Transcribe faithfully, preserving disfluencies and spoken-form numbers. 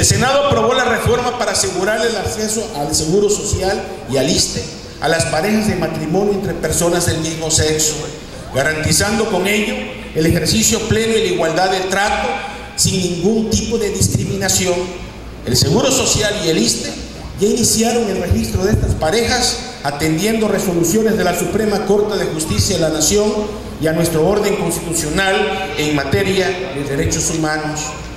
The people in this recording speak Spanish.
El Senado aprobó la reforma para asegurar el acceso al Seguro Social y al ISSSTE a las parejas de matrimonio entre personas del mismo sexo, garantizando con ello el ejercicio pleno y la igualdad de trato sin ningún tipo de discriminación. El Seguro Social y el ISSSTE ya iniciaron el registro de estas parejas, atendiendo resoluciones de la Suprema Corte de Justicia de la Nación y a nuestro orden constitucional en materia de derechos humanos.